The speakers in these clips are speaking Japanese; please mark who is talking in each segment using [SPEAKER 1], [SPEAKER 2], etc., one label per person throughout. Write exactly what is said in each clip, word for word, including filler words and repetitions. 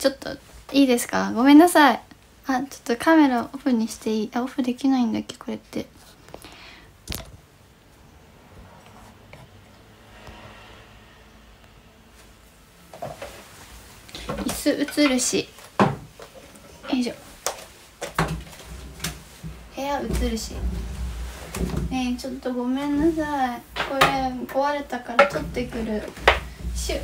[SPEAKER 1] ちょっといいですか、ごめんなさい。あ、ちょっとカメラオフにしていい？あ、オフできないんだっけこれって。椅子映るし、よいしょ。部屋映るし。ねえ、ちょっとごめんなさい。これ壊れたから取ってくる。シュッ。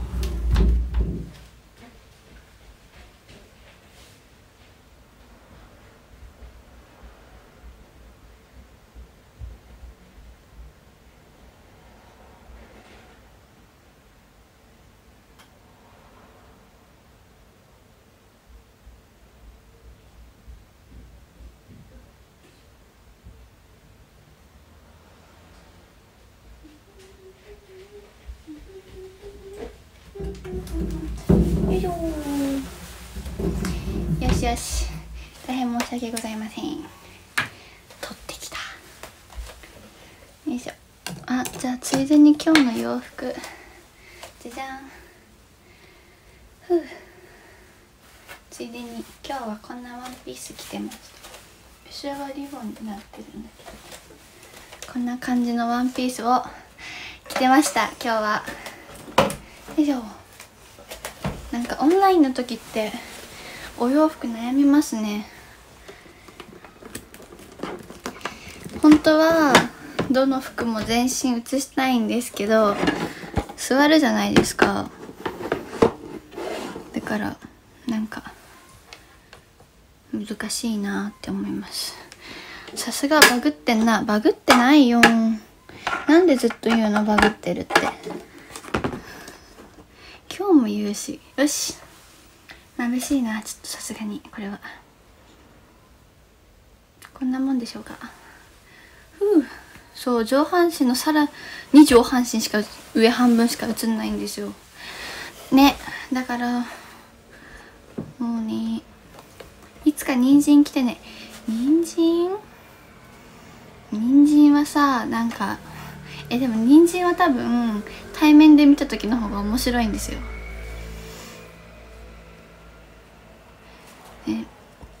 [SPEAKER 1] よいしょ。よしよし、大変申し訳ございません。取ってきた。よいしょ。あ、じゃあついでに今日の洋服じゃじゃん。ふう。ついでに今日はこんなワンピース着てます。後ろはリボンになってるんだけど、こんな感じのワンピースを着てました今日は。よいしょ。なんかオンラインの時ってお洋服悩みますね。本当はどの服も全身写したいんですけど、座るじゃないですか。だからなんか難しいなって思います。さすがバグってんな。バグってないよ。なんでずっと言うのバグってるって。今日も言うし。よし、眩しいな。ちょっとさすがにこれはこんなもんでしょうか。ふう。そう、上半身のさらに上半身しか、上半分しか映んないんですよね。だからもうね、いつか人参来てね。人参人参はさ、なんかえでも人参は多分対面で見た時の方が面白いんですよ。え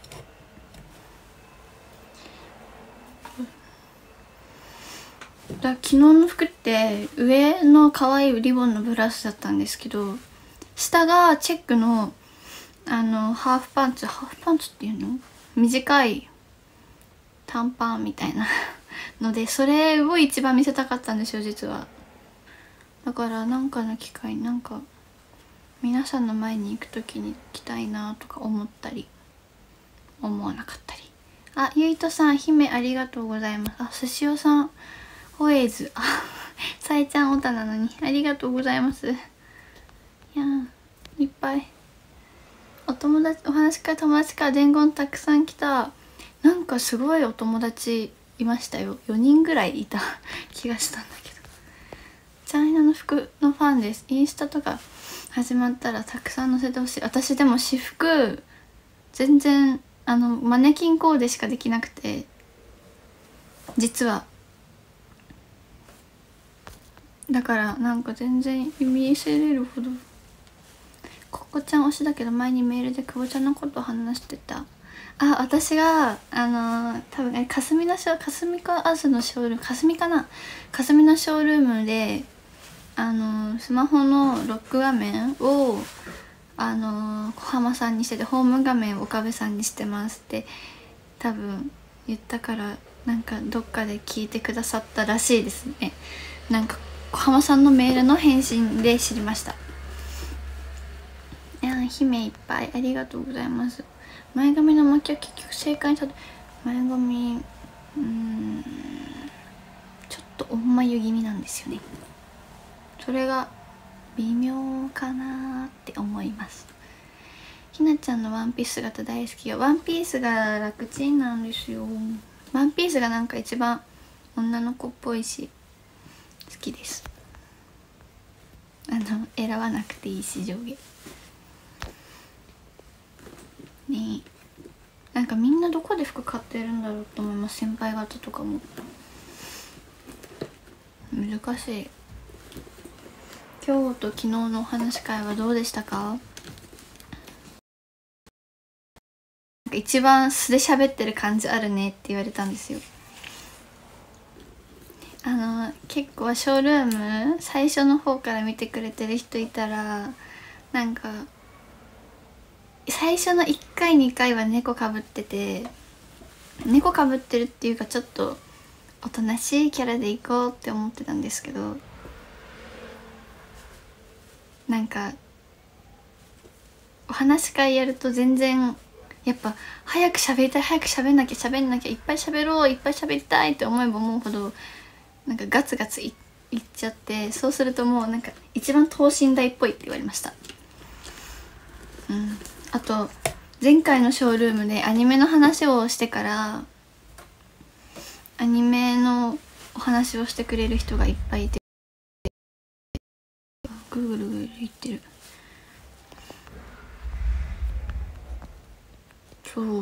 [SPEAKER 1] だ昨日の服って上の可愛いリボンのブラウスだったんですけど、下がチェックのあのハーフパンツ、ハーフパンツっていうの、短い短パンみたいなので、それを一番見せたかったんですよ実は。だからなんかの機会になんか皆さんの前に行く時に着たいなとか思ったり思わなかったり。あ、ゆいとさん、姫ありがとうございます。あ、すしおさん、ホエーズ、あ、さえちゃんオタなのにありがとうございます。いやー、いっぱいお友達、お話から友達から伝言たくさん来た。なんかすごいお友達いましたよ。よにんぐらいいた気がしたんだけど。チャイナの服のファンです。インスタとか始まったらたくさん載せてほしい。私でも私服全然あのマネキンコーデしかできなくて、実はだからなんか全然見せれるほど。ここちゃん推しだけど、前にメールで久保ちゃんのことを話してた。あ、私があのー、多分えかすみのショー、かすみかアズのショールーム、かすみかな、かすみのショールームであのー、スマホのロック画面をあのー、小浜さんにしてて、ホーム画面を岡部さんにしてますって多分言ったから、なんかどっかで聞いてくださったらしいですね。なんか小浜さんのメールの返信で知りました。いや、姫いっぱいありがとうございます。前髪の巻きは結局正解にたど、前髪うーんちょっとおんまゆ気味なんですよね。それが微妙かなって思います。ひなちゃんのワンピース姿大好きよ。ワンピースが楽ちんなんですよ。ワンピースがなんか一番女の子っぽいし好きです。あの選ばなくていいし上下ね。なんかみんなどこで服買ってるんだろうと思います。先輩方とかも難しい。今日と昨日のお話し会はどうでしたか？ 一番素で喋ってる感じあるねって言われたんですよ。あの結構ショールーム最初の方から見てくれてる人いたら、なんか最初のいっかいにかいは猫かぶってて、猫かぶってるっていうかちょっとおとなしいキャラでいこうって思ってたんですけど、なんかお話し会やると全然やっぱ早く喋りたい、早く喋んなきゃ喋んなきゃいっぱい喋ろう、いっぱい喋りたいって思えば思うほどなんかガツガツ い, いっちゃって、そうするともうなんか一番等身大っぽいって言われました。うん、あと前回のショールームでアニメの話をしてから、アニメのお話をしてくれる人がいっぱいいて、ぐるぐるぐる言ってる。そう、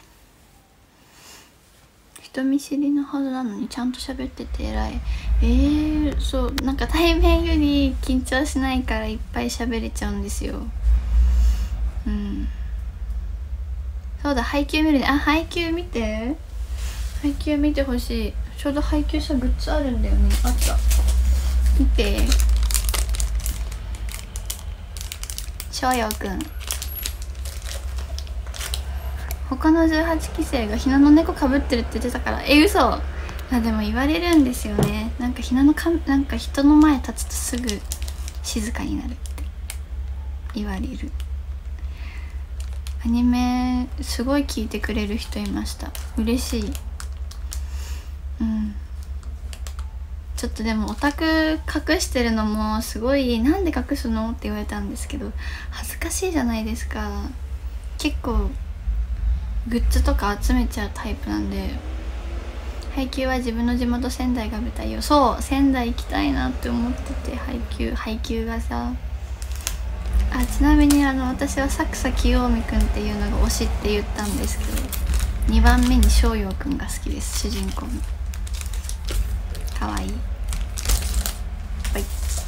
[SPEAKER 1] 人見知りのはずなのにちゃんと喋ってて偉い。えー、そう、なんか対面より緊張しないからいっぱい喋れちゃうんですよ。うん、そうだ、配給見るね。あ、配給見て、配給見てほしい。ちょうど配給したグッズあるんだよね。あった、見て。翔陽くん、他のじゅうはちきせいがひなの猫かぶってるって言ってたから。え、嘘。あ、でも言われるんですよね。なんかひなのか、なんか人の前立つとすぐ静かになるって言われる。アニメすごい聞いてくれる人いました。嬉しい。うん、ちょっとでもオタク隠してるのもすごい、なんで隠すのって言われたんですけど、恥ずかしいじゃないですか。結構グッズとか集めちゃうタイプなんで。配給は自分の地元仙台が舞台よ。そう、仙台行きたいなって思ってて、配給配給がさ。あ、ちなみにあの私は作佐清臣くんっていうのが推しって言ったんですけど、にばんめに翔陽くんが好きです、主人公の。かわいい。はい、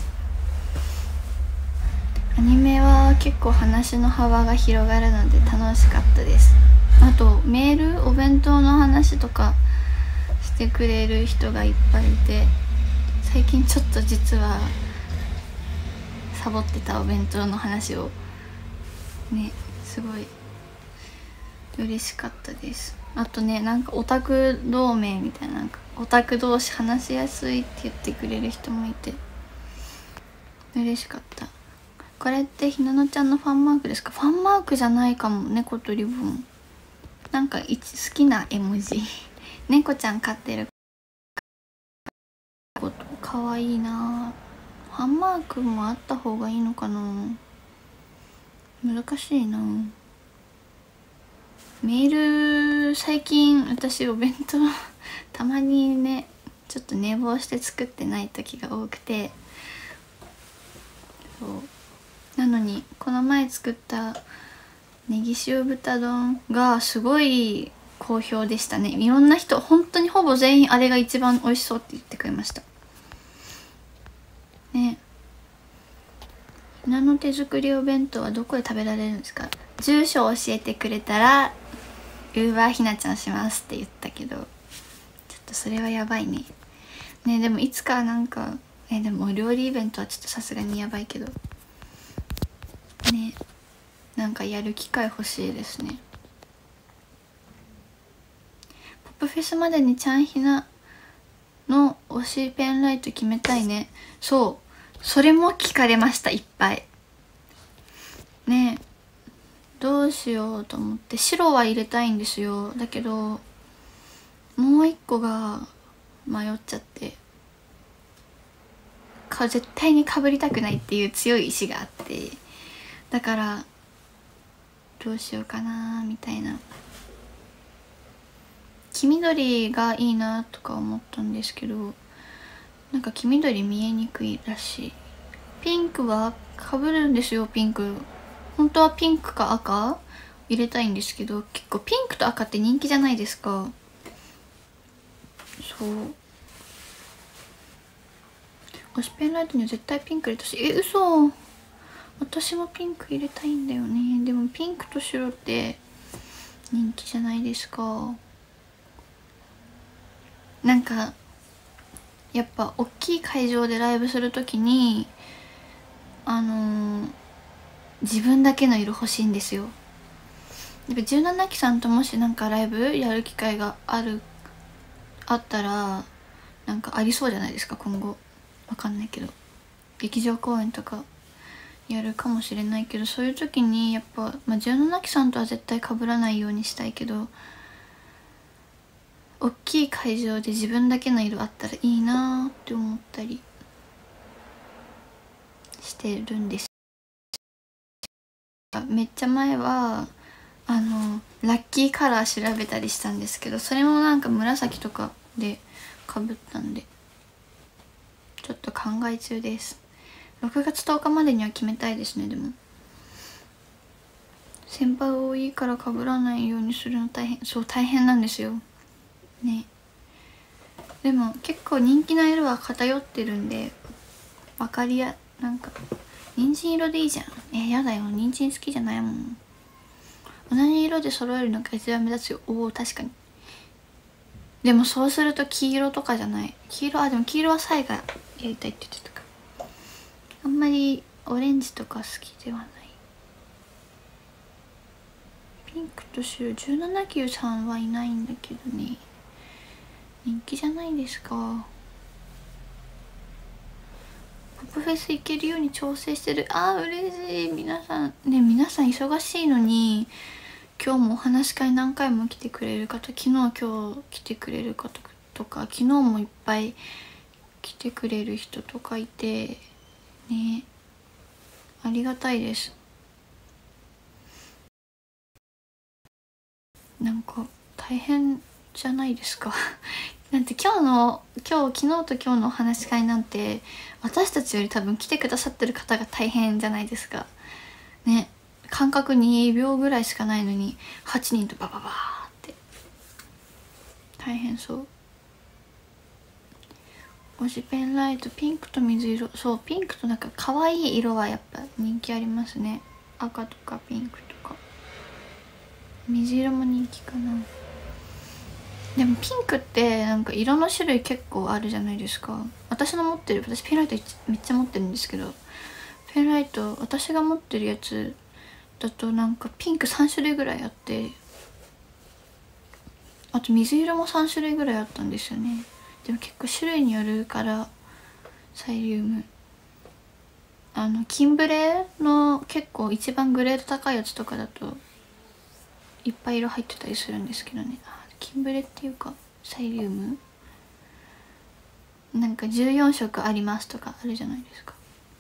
[SPEAKER 1] アニメは結構話の幅が広がるので楽しかったです。あとメール、お弁当の話とかしてくれる人がいっぱいいて、最近ちょっと実はサボってたお弁当の話をね、すごい嬉しかったです。あとね、なんかオタク同盟みたいな、なんかオタク同士話しやすいって言ってくれる人もいて嬉しかった。これってひなのちゃんのファンマークですか？ファンマークじゃないかも。猫とリボン、なんか好きな絵文字猫ちゃん飼ってることかわいいな。ファンマークもあった方がいいのかな、難しいな。メール最近私お弁当たまにね、ちょっと寝坊して作ってない時が多くて、そうなのにこの前作ったネギ塩豚丼がすごい好評でしたね。いろんな人、本当にほぼ全員あれが一番美味しそうって言ってくれましたね。ひなの手作りお弁当はどこで食べられるんですか？住所を教えてくれたらウーバーひなちゃんしますって言ったけど、ちょっとそれはやばいね。ね、でもいつかなんか、えでもお料理イベントはちょっとさすがにやばいけどね、なんかやる機会欲しいですね。ポップフェスまでにちゃんひなの推しペンライト決めたいね。そう、それも聞かれました、いっぱいね。どうしようと思って、白は入れたいんですよ。だけどもう一個が迷っちゃって、か絶対にかぶりたくないっていう強い意志があって、だからどうしようかなみたいな。黄緑がいいなとか思ったんですけど、なんか黄緑見えにくいらしい。ピンクはかぶるんですよ。ピンク本当はピンクか赤入れたいんですけど、結構ピンクと赤って人気じゃないですか。そう、推しペンライトには絶対ピンク入れたし。え、嘘。私もピンク入れたいんだよね。でもピンクと白って人気じゃないですか。なんかやっぱ大きい会場でライブするときにあのー、自分だけの色欲しいんですよ。やっぱじゅうななきさんともしなんかライブやる機会があるあったらなんかありそうじゃないですか今後。わかんないけど劇場公演とかやるかもしれないけど、そういう時にやっぱ、まあ、じゅうななきさんとは絶対被らないようにしたいけど、大きい会場で自分だけの色あったらいいなーって思ったりしてるんです。めっちゃ前はあのラッキーカラー調べたりしたんですけど、それもなんか紫とかでかぶったんでちょっと考え中です。ろくがつとおかまでには決めたいですね。でも先輩多いから被らないようにするの大変。そう大変なんですよね。でも結構人気な色は偏ってるんで分かりやなんか人参色でいいじゃん。えやだよ、人参好きじゃないもん。同じ色で揃えるのが一番目立つよ。おお確かに。でもそうすると黄色とかじゃない。黄色あでも黄色はサイがやりたいって言ってたから、あんまりオレンジとか好きではない。ピンクと白じゅうななきゅうさんはいないんだけどね、人気じゃないですか。ポップフェス行けるように調整してる。あー嬉しい。皆さんね、皆さん忙しいのに今日もお話し会何回も来てくれる方、昨日今日来てくれる方とか、昨日もいっぱい来てくれる人とかいてね、ありがたいです。なんか大変じゃないですかなんて今日の今日昨日と今日のお話し会なんて私たちより多分来てくださってる方が大変じゃないですかね。間隔にびょうぐらいしかないのにはちにんとバババーって大変そう。推しペンライトピンクと水色。そうピンクとなんか可愛い色はやっぱ人気ありますね。赤とかピンクとか水色も人気かな。でもピンクってなんか色の種類結構あるじゃないですか。私の持ってる私ペンライトめっちゃ持ってるんですけど、ペンライト私が持ってるやつだとなんかピンクさん種類ぐらいあって、あと水色もさん種類ぐらいあったんですよね。でも結構種類によるからサイリウムあの金ブレの結構一番グレード高いやつとかだといっぱい色入ってたりするんですけどね。金ブレっていうかサイリウムなんかじゅうよんしょくありますとかあるじゃないですか。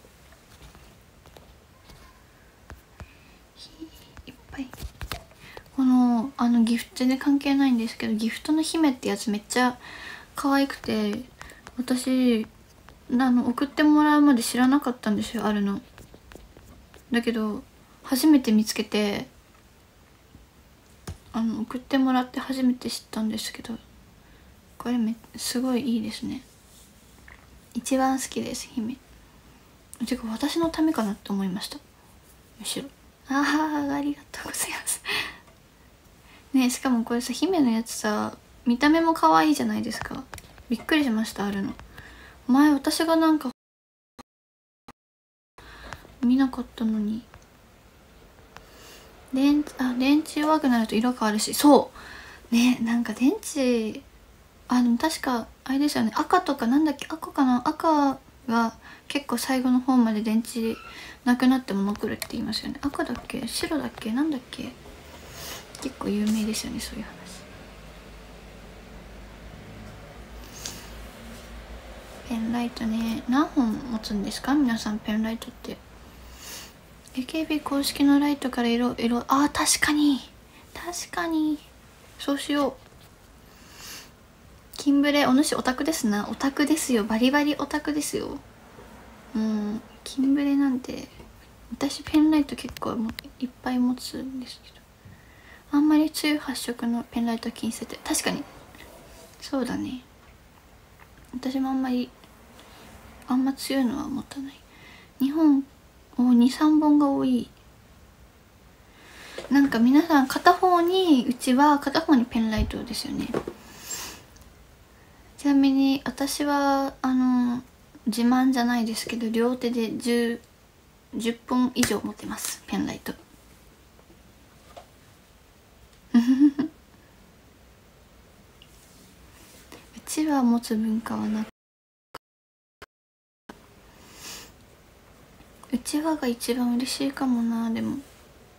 [SPEAKER 1] いっぱいこのあのギフト全然関係ないんですけど、ギフトの姫ってやつめっちゃ可愛くて、私あの送ってもらうまで知らなかったんですよ、あるの。だけど初めて見つけてあの送ってもらって初めて知ったんですけど、これめすごいいいですね。一番好きです姫。てか私のためかなって思いました、むしろ。ああありがとうございますね。しかもこれさ姫のやつさ見た目も可愛いじゃないですか。びっくりしました。あるの前私がなんか見なかったのに。電あ電池弱くなると色変わるし、そうね。なんか電池あでも確かあれですよね、赤とかなんだっけ赤かな、赤が結構最後の方まで電池なくなっても残るって言いますよね。赤だっけ白だっけなんだっけ、結構有名ですよねそういう話。ペンライトね、何本持つんですか皆さんペンライトって。 エーケービー 公式のライトから色色あー確かに確かにそうしよう。金ブレお主オタクですな。オタクですよ、バリバリオタクですよ。うん金ブレなんて私ペンライト結構もいっぱい持つんですけど、あんまり強い発色のペンライト気にしてて。確かにそうだね、私もあんまりあんま強いのは持たない。にほんにさんぼんが多い。 なんか皆さん片方にうちは片方にペンライトですよね。ちなみに私はあの自慢じゃないですけど両手でじゅう、じゅっぽん以上持ってます、ペンライト。うちは持つ文化はなく、うちわが一番嬉しいかもな。でも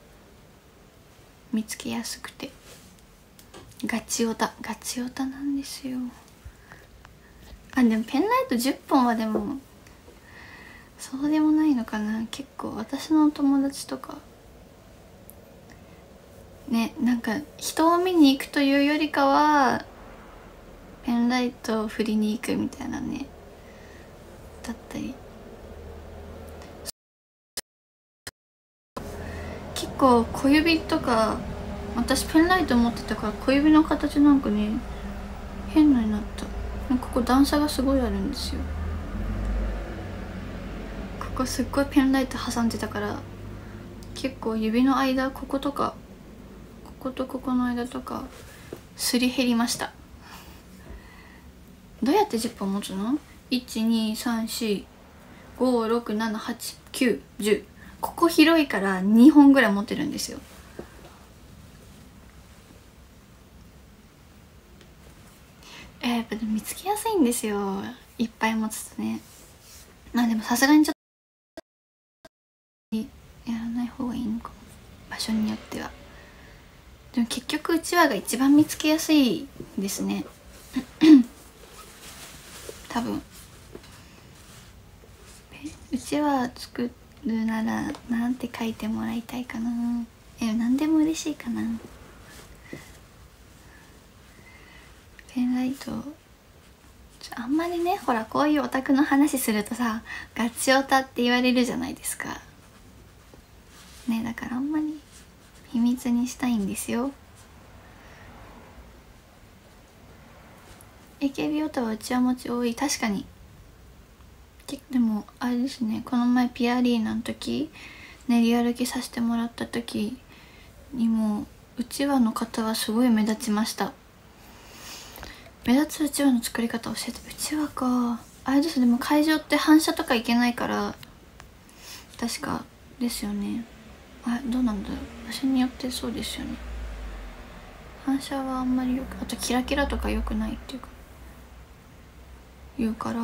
[SPEAKER 1] 見つけやすくてガチオタガチオタなんですよ。あ、でもペンライトじゅっぽんはでもそうでもないのかな。結構私のお友達とかね、なんか人を見に行くというよりかはペンライトを振りに行くみたいなね、だったり。結構小指とか、私ペンライト持ってたから小指の形なんかね変なになった。ここ段差がすごいあるんですよ。ここすっごいペンライト挟んでたから結構指の間、こことかこことここの間とかすり減りました。どうやってじゅっぽん持つの？ いち、に、さん、し、ご、ろく、なな、はち、きゅう、じゅう。ここ広いからにほんぐらい持ってるんですよ。えー、やっぱ見つけやすいんですよ、いっぱい持つとね。まあでもさすがにちょっとやらない方がいいのかも、場所によっては。でも結局うちわが一番見つけやすいですね多分。うちわ作るならなんて書いてもらいたいかな。え、何でも嬉しいかな。ペンライトあんまりね、ほらこういうオタクの話するとさガチオタって言われるじゃないですかね。だからあんまり秘密にしたいんですよ。 エーケービー オタはうちわ持ち多い。確かに。でもあれですね、この前ピアリーナの時練り歩きさせてもらった時にもうちわの方はすごい目立ちました。目立つうちわの作り方教えて。うちわか、あれです。でも会場って反射とかいけないから確かですよね。あ、どうなんだろう、場所によってそうですよね。反射はあんまりよく、あとキラキラとか良くないっていうか言うから。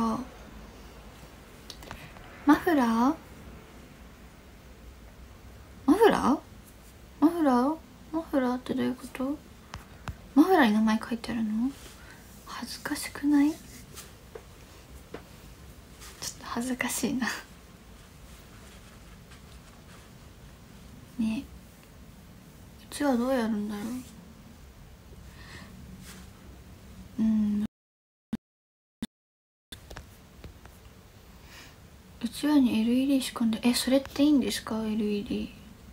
[SPEAKER 1] マフラーマフラーマフラーマフラーってどういうこと？マフラーに名前書いてあるの？恥ずかしくない？ちょっと恥ずかしいなね。うちはどうやるんだろう。うん、うちわに エルイーディー 仕込んで、え、それっていいんですか？ エルイーディー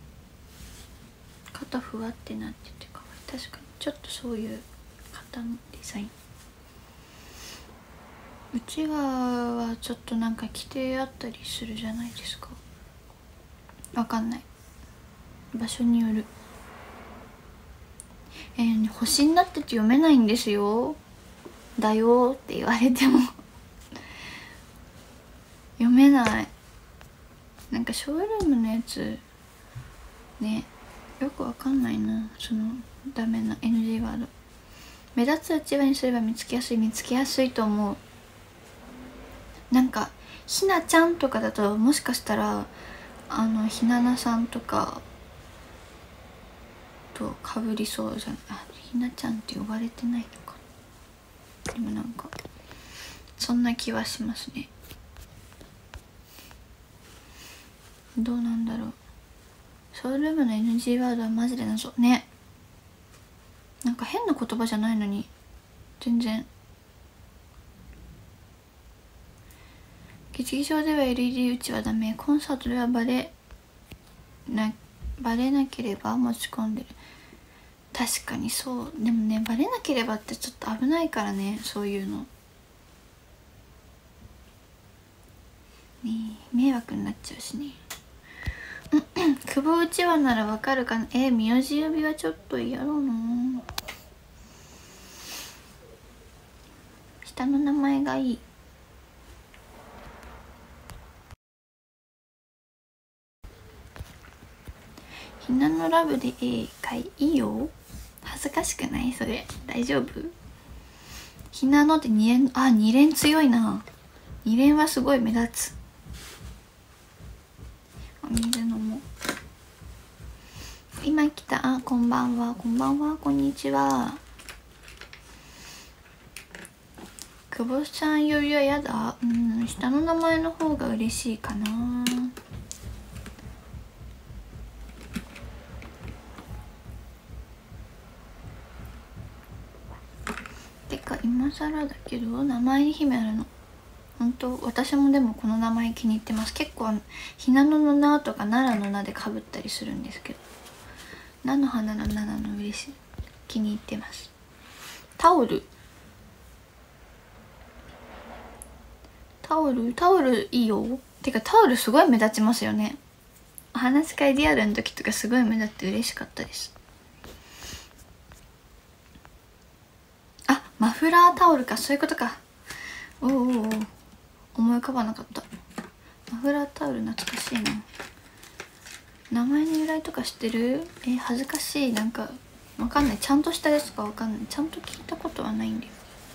[SPEAKER 1] 肩ふわってなっててかわいい。確かにちょっとそういう肩のデザイン。うちわはちょっとなんか規定あったりするじゃないですか。わかんない、場所による。えー、星になってて読めないんですよ。だよって言われても読めない。なんかショールームのやつね、よくわかんないな、そのダメな エヌジー ワード。目立つうちわにすれば見つけやすい。見つけやすいと思う。なんかひなちゃんとかだともしかしたらあのひななさんとかとかぶりそうじゃない。あ、ひなちゃんって呼ばれてないのか。でもなんかそんな気はしますね。どうなんだろう。ショールームの エヌジー ワードはマジで謎ね。なんか変な言葉じゃないのに全然。劇場では エルイーディー うちはダメ。コンサートではバレなバレなければ持ち込んでる。確かにそう。でもね、バレなければってちょっと危ないからね、そういうのね。迷惑になっちゃうしね。く久保うちわならわかるかな。えー、名字呼びはちょっと嫌だな。下の名前がいい。ひなのラブで絵かいいよ。恥ずかしくない？それ大丈夫？ひなのってに連、あ、に連強いな。に連はすごい目立つ。お水飲もう。今来た。あ、こんばんは。こんばんは。こんにちは。久保さんよりはやだ。うん、下の名前の方が嬉しいかな。てか今更だけど名前に秘めあるの。本当私もでもこの名前気に入ってます。結構ひなのの名とか奈良の名でかぶったりするんですけど、菜の花の菜なの嬉しい。気に入ってます。タオルタオルタオルいいよ。てかタオルすごい目立ちますよね。お話し会リアルの時とかすごい目立って嬉しかったです。あ、マフラータオルか。そういうことか。おうおうおう、思い浮かばなかった。マフラータオル懐かしいな。名前の由来とか知ってる？え、恥ずかしい。なんかわかんない。ちゃんとしたやつかわかんない。ちゃんと聞いたことはないんだよ。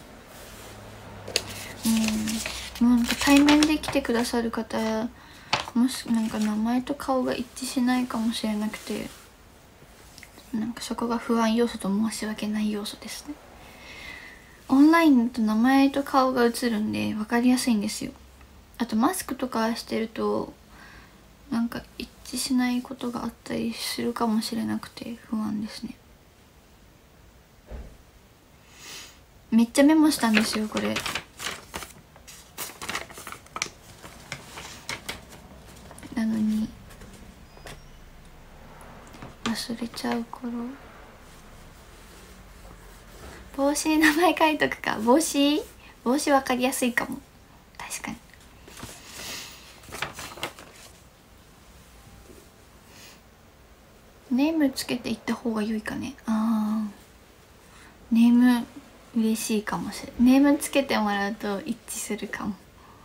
[SPEAKER 1] うん、もうなんか対面で来てくださる方、もしなんか名前と顔が一致しないかもしれなくて、なんかそこが不安要素と申し訳ない要素ですね。オンラインだと名前と顔が映るんで分かりやすいんですよ。あとマスクとかしてるとなんか一致しないことがあったりするかもしれなくて不安ですね。めっちゃメモしたんですよこれ。なのに忘れちゃう頃。帽子に名前書いとくか。帽子帽子分かりやすいかも。確かに。ネームつけていった方が良いかね。あー、ネーム嬉しいかもしれない。ネームつけてもらうと一致するかも。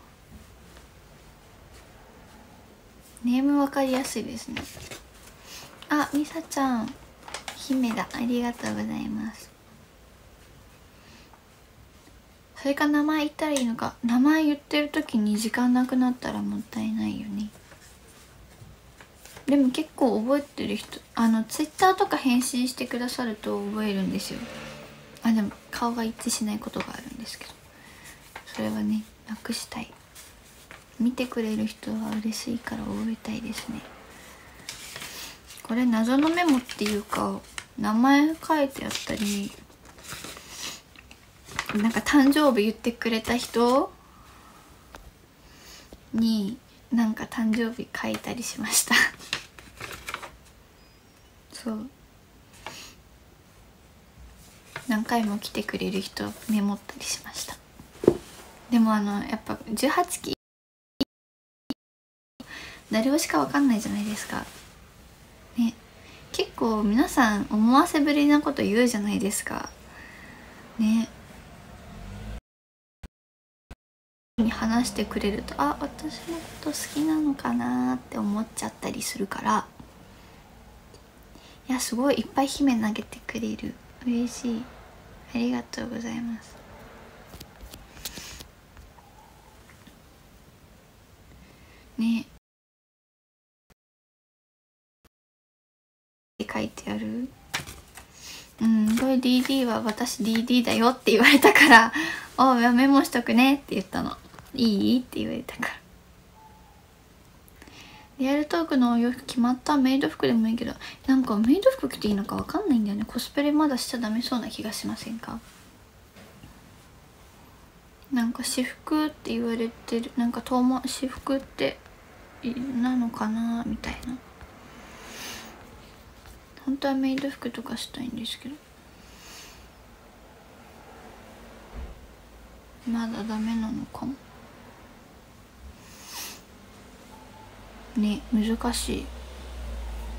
[SPEAKER 1] ネーム分かりやすいですね。あ、みさちゃん姫だ。ありがとうございます。それか名前言ったらいいのか。名前言ってる時に時間なくなったらもったいないよね。でも結構覚えてる人、あのツイッターとか返信してくださると覚えるんですよ。あ、でも顔が一致しないことがあるんですけど、それはねなくしたい。見てくれる人は嬉しいから覚えたいですね。これ謎のメモっていうか名前書いてあったり、なんか誕生日言ってくれた人になんか誕生日書いたりしましたそう何回も来てくれる人メモったりしました。でもあのやっぱじゅうはちき誰をしか分かんないじゃないですかね。結構皆さん思わせぶりなこと言うじゃないですかね。に話してくれると、あ、私のこと好きなのかなって思っちゃったりするから、いやすごいいっぱい姫投げてくれる。嬉しい。ありがとうございます。ねって書いてある。うん、これ ディーディー は私 ディーディー だよって言われたから「おうメモしとくね」って言ったの。いいって言われたから。リアルトークのお洋服決まった？メイド服でもいいけど、なんかメイド服着ていいのかわかんないんだよね。コスプレまだしちゃダメそうな気がしませんか？なんか私服って言われてる。なんか遠回私服ってなのかなみたいな。本当はメイド服とかしたいんですけどまだダメなのかもね。難しい。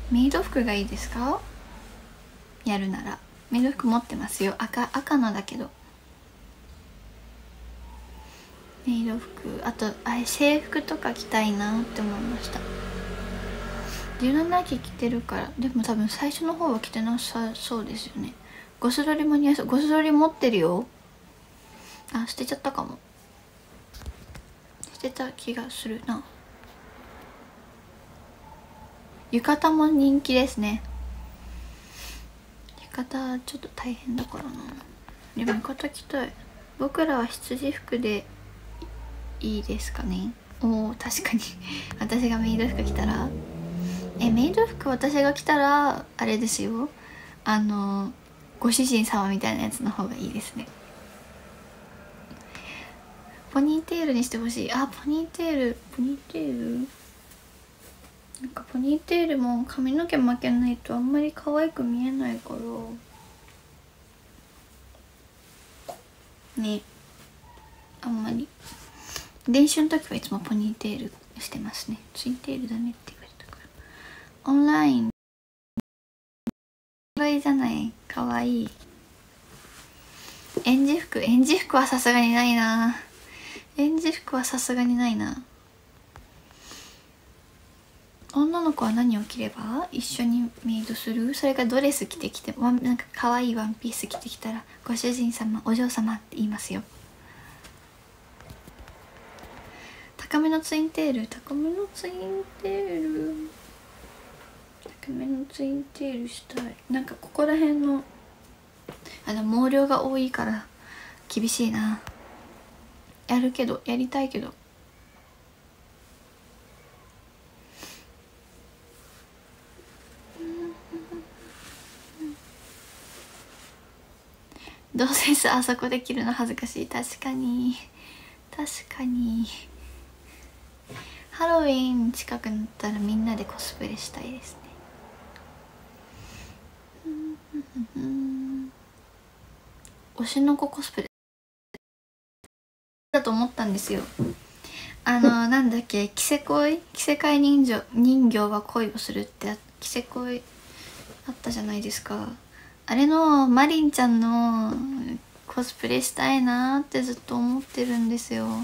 [SPEAKER 1] メイド服がいいですか？やるならメイド服持ってますよ。赤赤のだけど。メイド服、あとあれ制服とか着たいなって思いました。柔軟なき着てるから。でも多分最初の方は着てなさそうですよね。ゴスロリも似合いそう。ゴスロリ持ってるよ。あ、捨てちゃったかも。捨てた気がするな。浴衣も人気ですね。浴衣ちょっと大変だからな。でも浴衣着たい。僕らは羊服でいいですかね。おお、確かに私がメイド服着たら、えメイド服私が着たらあれですよ、あのご主人様みたいなやつの方がいいですね。ポニーテールにしてほしい。あ、ポニーテール、ポニーテールなんかポニーテールも髪の毛巻けないとあんまり可愛く見えないからね。あんまり練習の時はいつもポニーテールしてますね。ツインテールだねって言われたから。オンライン可愛いじゃない。可愛い。園児服、園児服はさすがにないな。園児服はさすがにないな。女の子は何を着れば一緒にメイドする？それかドレス着てきて、なんか可愛いワンピース着てきたらご主人様、お嬢様って言いますよ。高めのツインテール、高めのツインテール高めのツインテールしたい。なんかここら辺のあの毛量が多いから厳しいな。やるけど、やりたいけど。どうせあそこで着るの恥ずかしい。確かに確かに。ハロウィン近くなったらみんなでコスプレしたいですね。推しの子コスプレだと思ったんですよ。あのなんだっけ、着せ恋、着せ替え人形、人形は恋をするって着せ恋あったじゃないですか。あれのマリンちゃんのコスプレしたいなってずっと思ってるんですよ。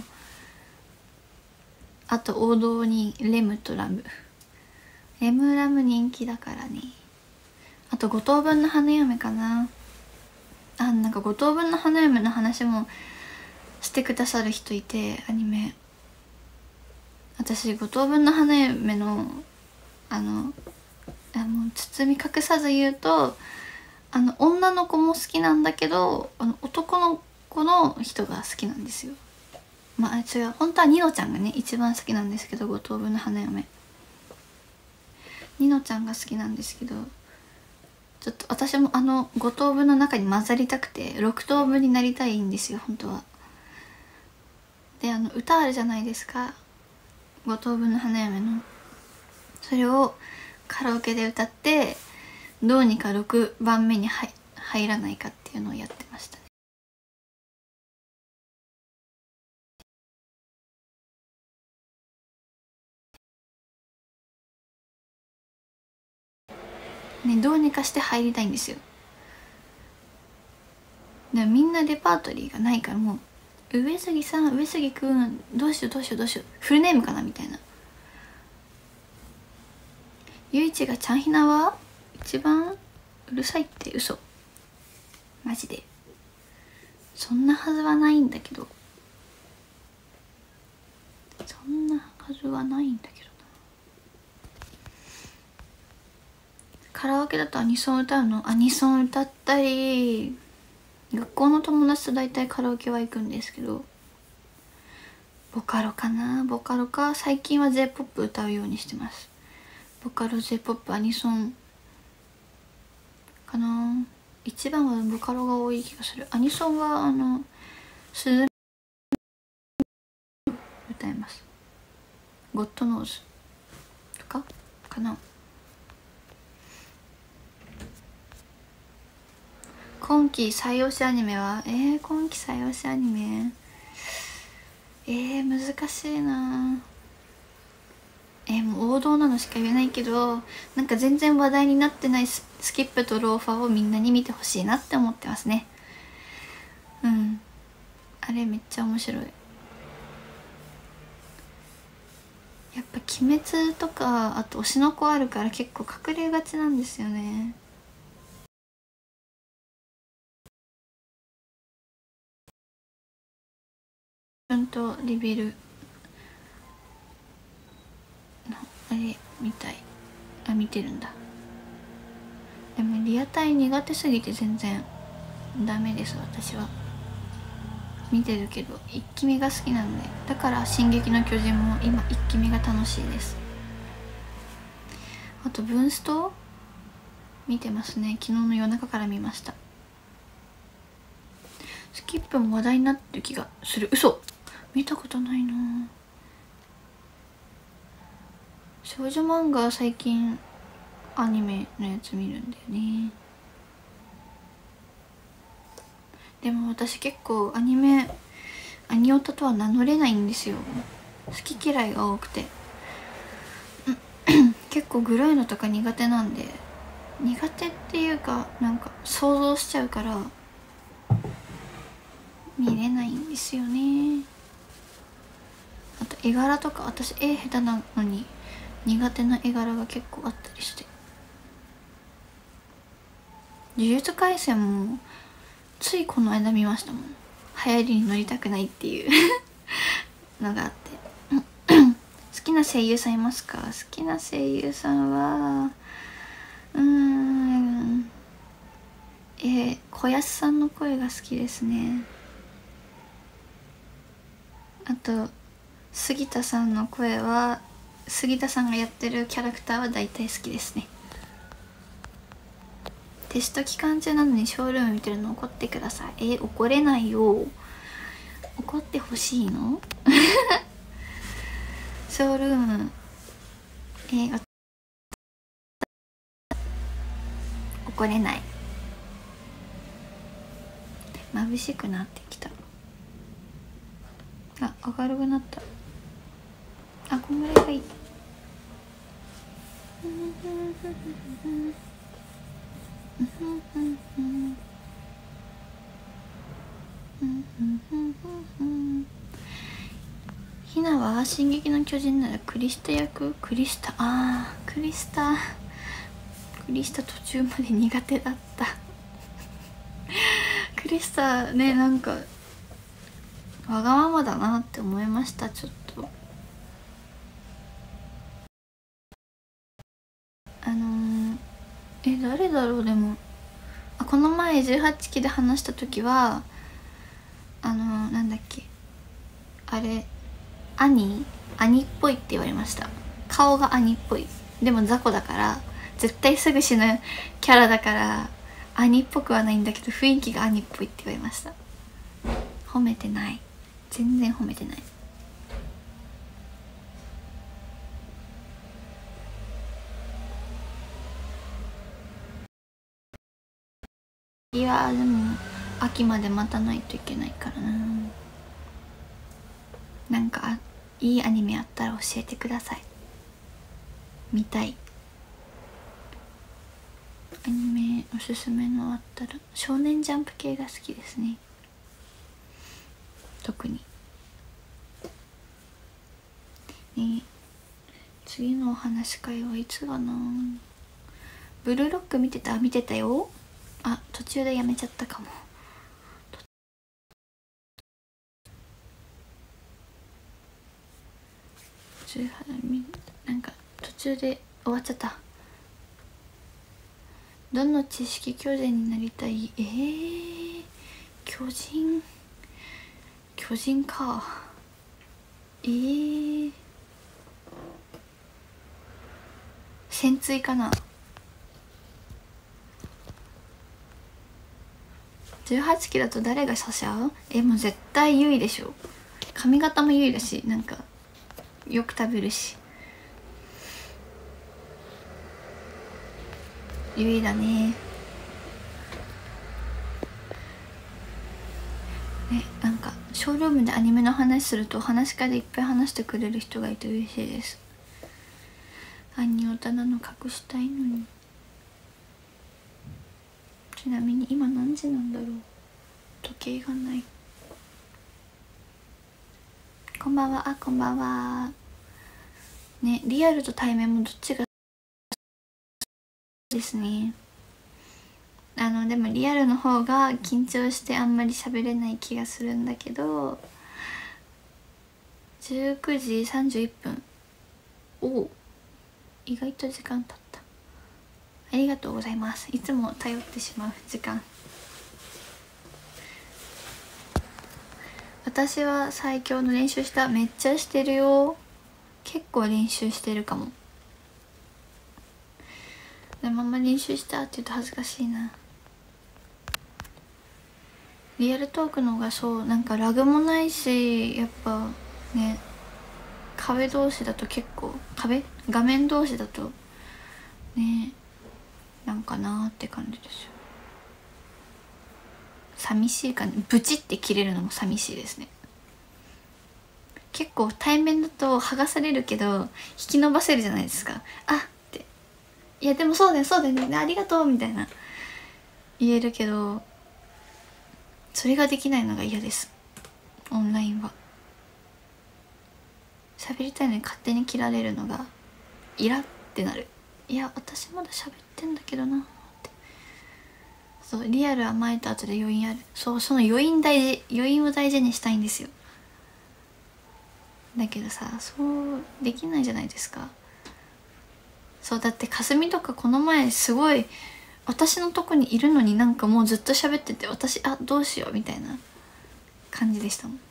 [SPEAKER 1] あと王道にレムとラム、レムラム人気だからね。あと五等分の花嫁かな。あ、なんか五等分の花嫁の話もしてくださる人いて、アニメ。私五等分の花嫁のあのあもう包み隠さず言うと、あの女の子も好きなんだけど、あの男の子の人が好きなんですよ。まあ違う、本当はニノちゃんがね一番好きなんですけど、五等分の花嫁ニノちゃんが好きなんですけど、ちょっと私もあの五等分の中に混ざりたくて六等分になりたいんですよ本当は。で、あの歌あるじゃないですか、五等分の花嫁の。それをカラオケで歌ってどうにかろくばんめに入入らないかっていうのをやってましたね。ね、どうにかして入りたいんですよ。でもみんなレパートリーがないから、もう上杉さん、上杉くんどうしようどうしようどうしよう、フルネームかなみたいな。ゆいちがちゃんひなは一番うるさいって。嘘、マジでそんなはずはないんだけど、そんなはずはないんだけどな。カラオケだとアニソン歌うの？アニソン歌ったり、学校の友達と大体カラオケは行くんですけど、ボカロかな、ボカロか。最近は J-ポップ 歌うようにしてます。ボカロ、 J-ポップ、アニソンかな。一番はボカロが多い気がする。アニソンはあのスズ歌います。ゴッドノーズとかかな。今期最推しアニメは、えー、今期最推しアニメ、えー、難しいな。 えー、もう王道なのしか言えないけど、なんか全然話題になってないススキップとローファーをみんなに見てほしいなって思ってますね。うん、あれめっちゃ面白い。やっぱ鬼滅とかあと推しの子あるから結構隠れがちなんですよね。ちゃんとリビルのあれみたい。あ、見てるんだ。でもリアタイ苦手すぎて全然ダメです。私は見てるけど一気見が好きなんで、だから「進撃の巨人」も今一気見が楽しいです。あとブーンスト見てますね。昨日の夜中から見ました。スキップも話題になってる気がする。嘘、見たことないな。少女漫画は最近アニメのやつ見るんだよね。でも私結構アニメアニオタとは名乗れないんですよ。好き嫌いが多くて結構グロいのとか苦手なんで、苦手っていうかなんか想像しちゃうから見れないんですよね。あと絵柄とか、私絵下手なのに苦手な絵柄が結構あったりして、呪術廻戦もついこの間見ましたもん。流行りに乗りたくないっていうのがあって好きな声優さんいますか？好きな声優さんはうーんえー、小安さんの声が好きですね。あと杉田さんの声は、杉田さんがやってるキャラクターは大体好きですね。テスト期間中なのにショールーム見てるの怒ってください。えー、怒れないよ。怒ってほしいのショールームえー、怒れない。眩しくなってきた。あ、明るくなった。あ、こんぐらいがいい。ひなは「進撃の巨人」ならクリスタ役。クリスタ、あークリスタクリスタ途中まで苦手だったクリスタね、なんかわがままだなって思いました。ちょっとあのー、え誰だろう。でもあ、この前じゅうはちきで話した時はあのー、なんだっけあれ、兄兄っぽいって言われました。顔が兄っぽい。でも雑魚だから絶対すぐ死ぬキャラだから兄っぽくはないんだけど雰囲気が兄っぽいって言われました。褒めてない、全然褒めてない。いやでも秋まで待たないといけないからな。なんかいいアニメあったら教えてください。見たいアニメおすすめのあったら少年ジャンプ系が好きですね。特にね。次のお話し会はいつかな。ブルーロック見てた？見てたよ。あ、途中でやめちゃったかも。なんか途中で終わっちゃった。どの知識巨人になりたい？えー、巨人巨人か。えー、潜水かな。じゅうはちきだと誰が刺し合う？え、もう絶対ゆいでしょ。髪型もゆいだし、なんかよく食べるしゆいだね。ね、なんかショールームでアニメの話すると話し家でいっぱい話してくれる人がいて嬉しいです。 アンニオタなの隠したいのに。ちなみに今何時なんだろう、時計がない。こんばんは。あ、こんばんはね。リアルと対面もどっちがですね。あのでもリアルの方が緊張してあんまり喋れない気がするんだけど、じゅうくじさんじゅういっぷん、おお、意外と時間経った。ありがとうございます。いつも頼ってしまう時間。私は最強の練習した。めっちゃしてるよ。結構練習してるかも。でもあんま練習したって言うと恥ずかしいな。リアルトークの方がそうなんかラグもないし、やっぱね、壁同士だと結構壁画面同士だとね、なんかなーって感じですよ。寂しいかね。ブチって切れるのも寂しいですね。結構対面だと剥がされるけど引き伸ばせるじゃないですか。あって、いやでもそうだよそうだよね、ありがとうみたいな言えるけど、それができないのが嫌です。オンラインは喋りたいのに勝手に切られるのがイラってなる。いや私まだ喋ってんだけどなって。そう、リアルは前と後で余韻ある。そう、その余韻大事、余韻を大事にしたいんですよ。だけどさ、そうできないじゃないですか。そうだって、かすみとかこの前すごい私のとこにいるのになんかもうずっと喋ってて、私あどうしようみたいな感じでしたもん。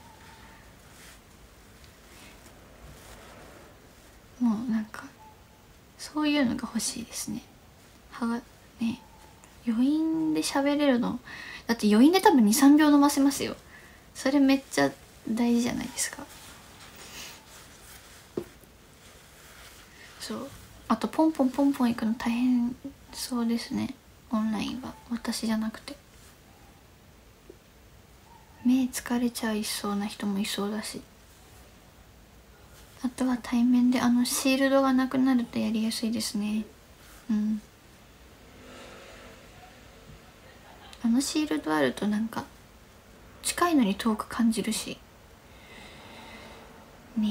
[SPEAKER 1] もうなんかそういうのが欲しいですね。はがね、余韻で喋れるのだって余韻で多分にさんびょう飲ませますよ。それめっちゃ大事じゃないですか。そう、あとポンポンポンポン行くの大変そうですね、オンラインは。私じゃなくて目疲れちゃいそうな人もいそうだし、あとは対面であのシールドがなくなるとやりやすいですね。うん、あのシールドあるとなんか近いのに遠く感じるしね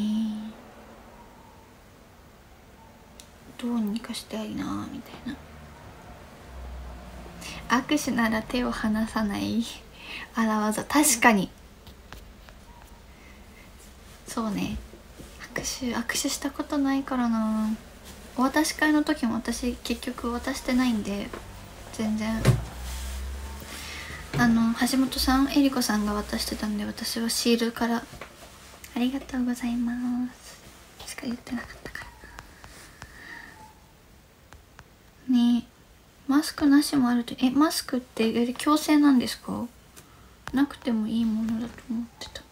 [SPEAKER 1] え、どうにかしたいなみたいな。握手なら手を離さない荒技、確かにそうね。握手握手したことないからな。お渡し会の時も私結局渡してないんで、全然あの橋本さん、えりこさんが渡してたんで、私はシールからありがとうございますしか言ってなかったからね。マスクなしもあると。え、マスクって強制なんですか？なくてもいいものだと思ってた。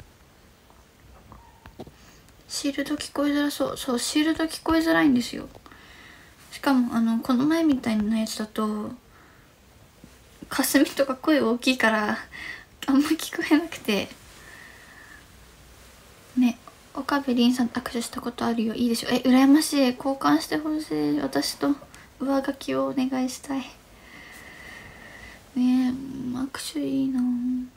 [SPEAKER 1] シールド聞こえづらそう。そう、シールド聞こえづらいんですよ。しかもあのこの前みたいなやつだとかすみとか声大きいからあんま聞こえなくてね。岡部凛さんと握手したことあるよ。いいでしょ。え、羨ましい。交換してほしい。私と上書きをお願いしたいね。え、握手いいな。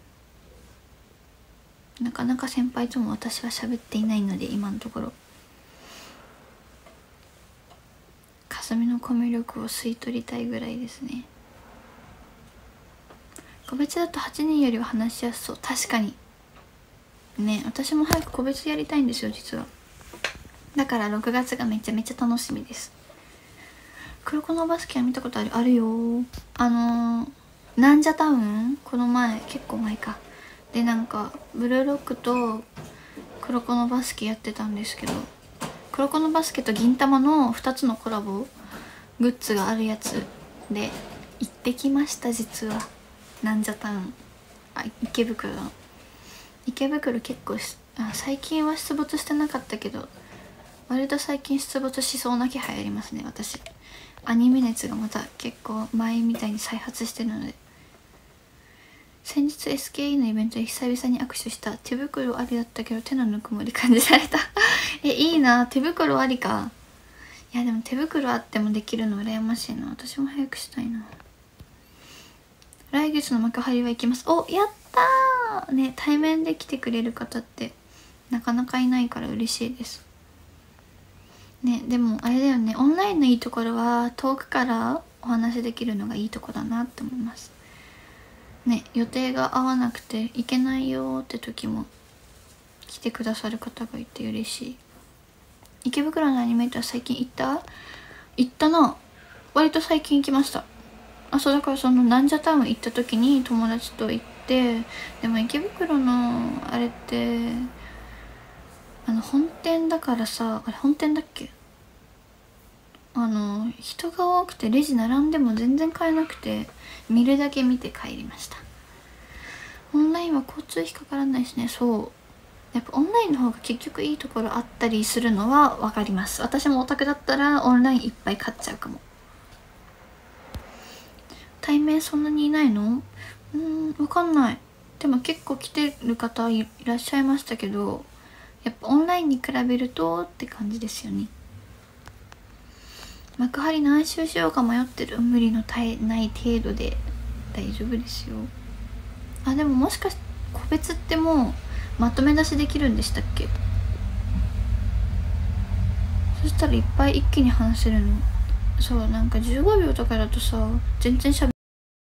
[SPEAKER 1] なかなか先輩とも私は喋っていないので、今のところかすみのコミュ力を吸い取りたいぐらいですね。個別だとはちにんよりは話しやすそう。確かにね、私も早く個別やりたいんですよ実は。だからろくがつがめちゃめちゃ楽しみです。黒子のバスケは見たことある？あるよ。あのー、ナンジャタウン、この前結構前かで、なんかブルーロックと黒子のバスケやってたんですけど、黒子のバスケと銀魂のふたつのコラボグッズがあるやつで行ってきました。実はナンジャタウン、あ、池袋の池袋結構あ最近は出没してなかったけど、割と最近出没しそうな気配ありますね。私アニメ熱がまた結構前みたいに再発してるので。先日 エスケーイー のイベントで久々に握手した。手袋ありだったけど手のぬくもり感じられたえ、いいな。手袋ありか。 いやでも手袋あってもできるの羨ましいな。私も早くしたいな。来月の幕張は行きます。お、やったーね。対面で来てくれる方ってなかなかいないから嬉しいですね。でもあれだよね、オンラインのいいところは遠くからお話できるのがいいとこだなって思いますね。予定が合わなくて行けないよって時も来てくださる方がいて嬉しい。池袋のアニメーター最近行った行ったな。割と最近行きました。あ、そうだからそのナンジャタウン行った時に友達と行って、でも池袋のあれってあの本店だからさ、あれ本店だっけ、あの人が多くてレジ並んでも全然買えなくて、見るだけ見て帰りました。オンラインは交通費かからないしね。そうやっぱオンラインの方が結局いいところあったりするのは分かります。私もオタクだったらオンラインいっぱい買っちゃうかも。対面そんなにいないの？うーん、分かんない。でも結構来てる方いらっしゃいましたけど、やっぱオンラインに比べるとって感じですよね。幕張何周しようか迷ってる。無理のない程度で大丈夫ですよ。あ、でももしかして個別ってもうまとめ出しできるんでしたっけ？そしたらいっぱい一気に話せるの。そう、なんかじゅうごびょうとかだとさ、全然しゃべ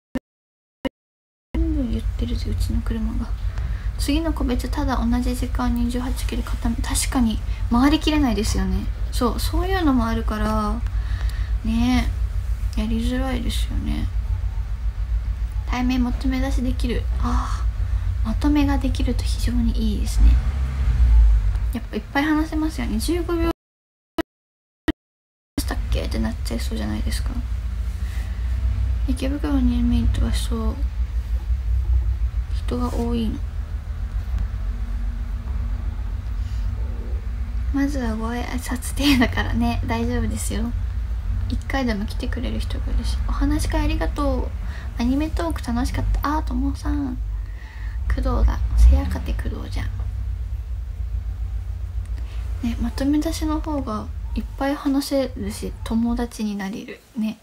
[SPEAKER 1] 全部言ってるぜうちの車が。次の個別ただ同じ時間にじゅうはちキロ固め、確かに回りきれないですよね。そうそういうのもあるからね、やりづらいですよね。対面まとめ出しできる。ああ、まとめができると非常にいいですね。やっぱいっぱい話せますよね。じゅうごびょうしたっけってなっちゃいそうじゃないですか。池袋にいるメイトはそう人が多いの。まずはご挨拶程度からね、大丈夫ですよ。一回でも来てくれる人がいるし。お話し会ありがとう。アニメトーク楽しかった。あーともさん、工藤だ。せやかて工藤じゃんね。まとめ出しの方がいっぱい話せるし友達になれるね。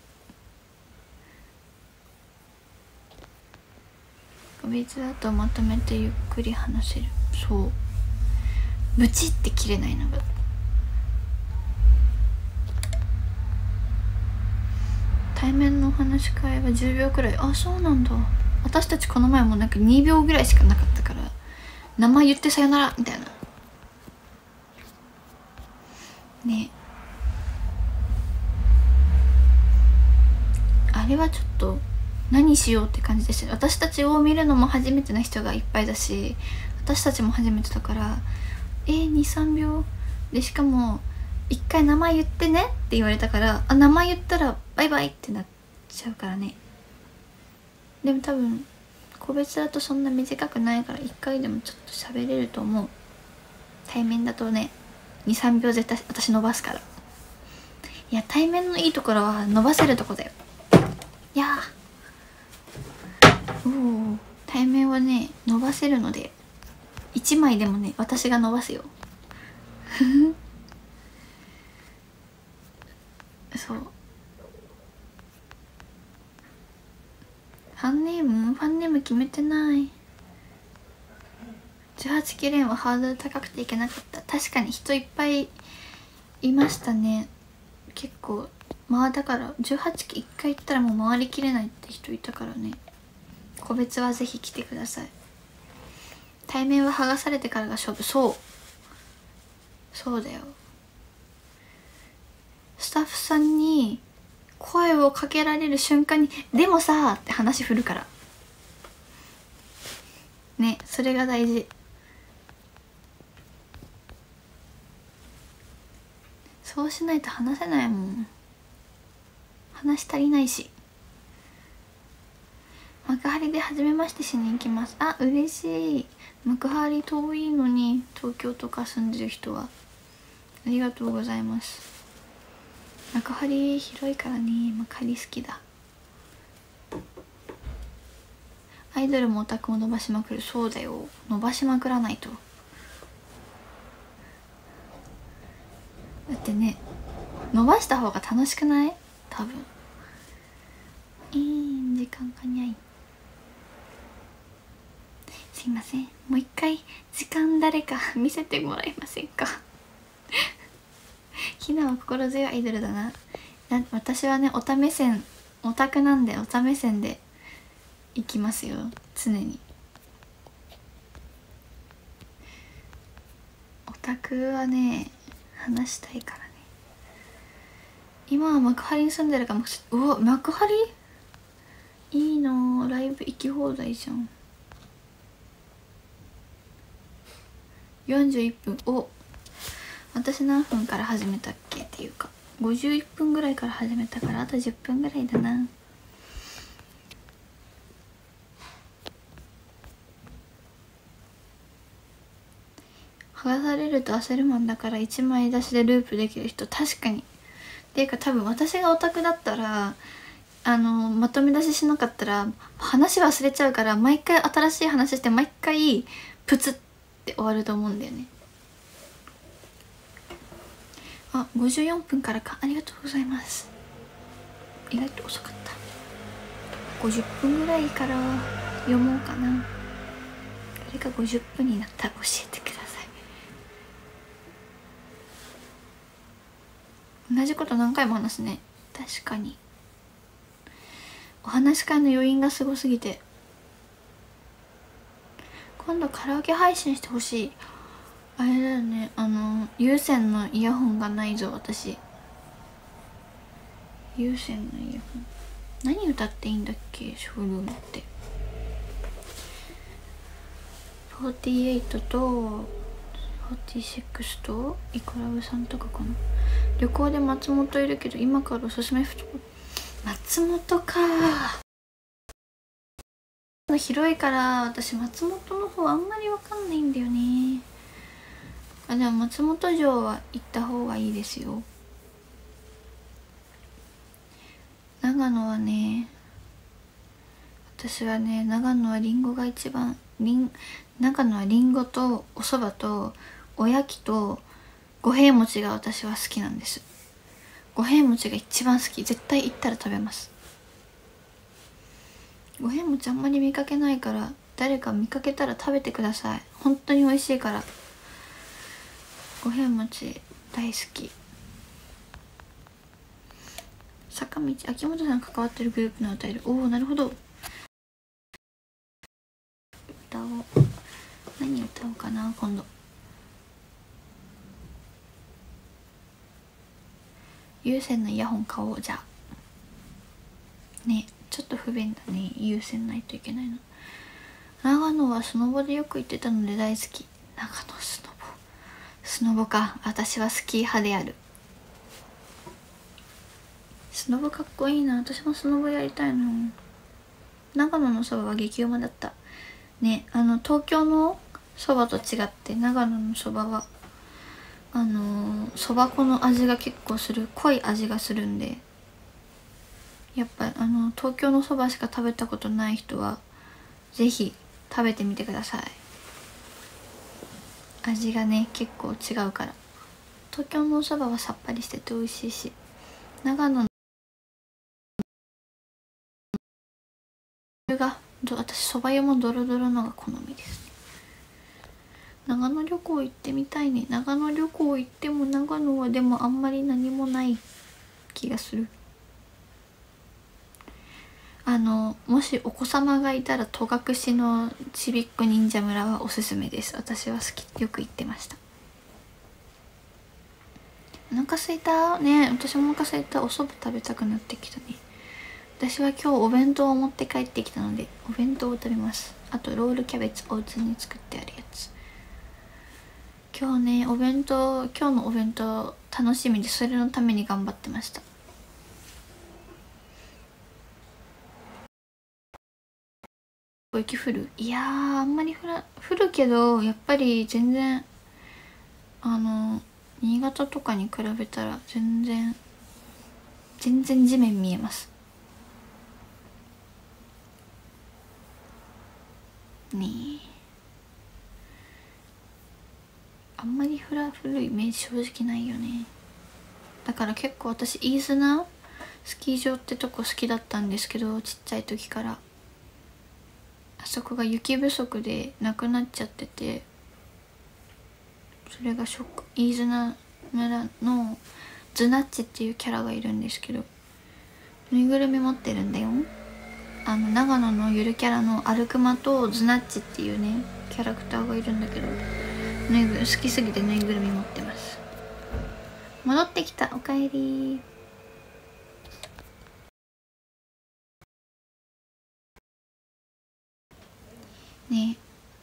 [SPEAKER 1] 個別だとまとめてゆっくり話せる。そうブチって切れないのが。対面のお話し会はじゅうびょうくらい。あ、そうなんだ。私たちこの前もなんかにびょうぐらいしかなかったから、名前言ってさよならみたいなね。あれはちょっと何しようって感じでした。私たちを見るのも初めてな人がいっぱいだし、私たちも初めてだからえー、にさんびょうで、しかも一回名前言ってねって言われたから、あ、名前言ったらバイバイってなっちゃうからね。でも多分個別だとそんな短くないから一回でもちょっと喋れると思う。対面だとねにさんびょう絶対私伸ばすから。いや対面のいいところは伸ばせるとこだよ。いやー、おお、対面はね伸ばせるので、いちまいでもね私が伸ばすよそうファンネームファンネーム決めてない。じゅうはちキレンはハードル高くていけなかった。確かに人いっぱいいましたね。結構まあだからじゅうはちきいっかい行ったらもう回りきれないって人いたからね。個別はぜひ来てください。対面は剥がされてからが勝負。そうそうだよ。スタッフさんに声をかけられる瞬間に「でもさ」って話振るからね。それが大事。そうしないと話せないもん。話足りないし。幕張で初めましてしに行きます。あ、嬉しい。幕張遠いのに東京とか住んでる人はありがとうございます。幕張広いからね。幕張好きだ。アイドルもオタクも伸ばしまくる。そうだよ、伸ばしまくらないと。だってね伸ばした方が楽しくない？多分いい時間かにゃい。すいません、もう一回時間誰か見せてもらえませんか？ひなは心強いアイドルだな。な私はね、オタ目線、オタクなんでオタ目線でいきますよ、常に。オタクはね話したいからね。今は幕張に住んでるかもしれない。うわ、幕張いいの、ライブ行き放題じゃん。よんじゅういっぷん。お、私何分から始めたっけっていうかごじゅういっぷんぐらいから始めたから、あとじゅっぷんぐらいだな。剥がされると焦るもんだからいちまい出しでループできる人、確かに。っていうか多分私がオタクだったらあのまとめ出ししなかったら話忘れちゃうから、毎回新しい話して毎回プツって終わると思うんだよね。あ、ごじゅうよんぷんからか。ありがとうございます。意外と遅かった。ごじゅっぷんぐらいから読もうかな。誰かごじゅっぷんになったら教えてください。同じこと何回も話すね。確かにお話し会の余韻がすごすぎて。今度カラオケ配信してほしい。あれだよね、あの有線のイヤホンがないぞ私。有線のイヤホン何歌っていいんだっけ、ショールームって。フォーティーエイトとフォーティーシックスとイコラブさんとかかな。旅行で松本いるけど今からおすすめふと松本か。広いから私松本の方あんまりわかんないんだよね。あ、でも松本城は行った方がいいですよ。長野はね、私はね、長野はりんごが一番、りん長野はりんごとお蕎麦とおやきと五平餅が私は好きなんです。五平餅が一番好き。絶対行ったら食べます。五平餅あんまり見かけないから、誰か見かけたら食べてください。本当に美味しいから。五平餅大好き。坂道、秋元さん関わってるグループの歌える。おお、なるほど。歌おう。何歌おうかな今度。有線のイヤホン買おう。じゃあね、ちょっと不便だね、有線ないといけないの。長野はスノボでよく行ってたので大好き。長野スノボ、スノボか。私はスキー派である。スノボかっこいいな。私もスノボやりたいの。長野のそばは激うまだったね。あの東京のそばと違って長野のそばはあのそば粉の味が結構する、濃い味がするんで、やっぱあの東京のそばしか食べたことない人はぜひ食べてみてください。味がね結構違うから。東京のおそばはさっぱりしてて美味しいし、長野のが私そば湯もドロドロのが好みですね。長野旅行行ってみたいね。長野旅行行っても長野はでもあんまり何もない気がする。あのもしお子様がいたら戸隠のちびっこ忍者村はおすすめです。私は好き、よく行ってました。お腹すいたね。私もお腹すいた。お蕎麦食べたくなってきたね。私は今日お弁当を持って帰ってきたのでお弁当を食べます。あとロールキャベツお家に作ってあるやつ。今日ねお弁当、今日のお弁当楽しみで、それのために頑張ってました。雪降る？いやーあんまり降ら降るけど、やっぱり全然あの新潟とかに比べたら全然全然地面見えますねえ。あんまり降ら降るイメージ正直ないよね。 だから結構私飯綱スキー場ってとこ好きだったんですけど、ちっちゃい時から。あそこが雪不足でなくなっちゃってて、それがショック。飯綱村のズナッチっていうキャラがいるんですけど、ぬいぐるみ持ってるんだよ。あの長野のゆるキャラのアルクマとズナッチっていうねキャラクターがいるんだけど、ぬいぐ好きすぎてぬいぐるみ持ってます。戻ってきた、おかえり。ね、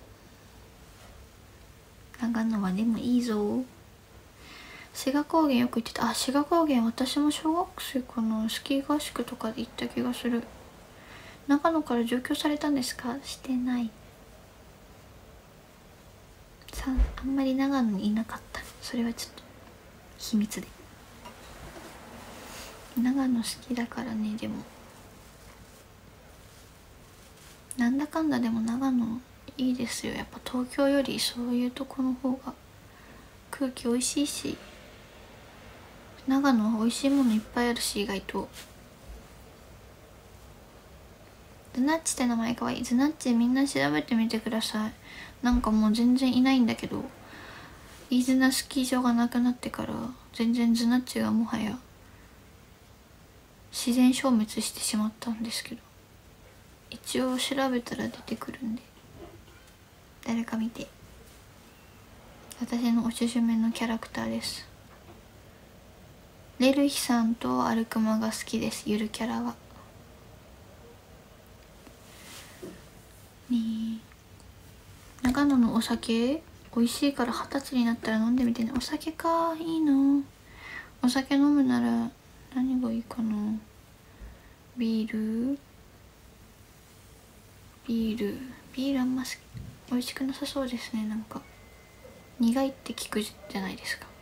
[SPEAKER 1] 長野はでもいいぞ。志賀高原よく行ってた。あ、志賀高原私も小学生かな、スキー合宿とかで行った気がする。長野から上京されたんですか？してない。さあんまり長野にいなかった。それはちょっと秘密で。長野好きだからね。でもなんだかんだでも長野いいですよ。やっぱ東京よりそういうとこの方が空気おいしいし、長野は美味しいものいっぱいあるし、意外と。ズナッチって名前かわいい。ズナッチみんな調べてみてください。なんかもう全然いないんだけど、飯綱スキー場がなくなってから全然ズナッチがもはや自然消滅してしまったんですけど、一応調べたら出てくるんで、誰か見て。私のおすすめのキャラクターです。レルヒさんとアルクマが好きです、ゆるキャラは。ねえ、長野のお酒美味しいから二十歳になったら飲んでみてね。お酒か、いいな。お酒飲むなら何がいいかな。ビールビールビールあんま美味しくなさそうですね。なんか苦いって聞くじゃないですか。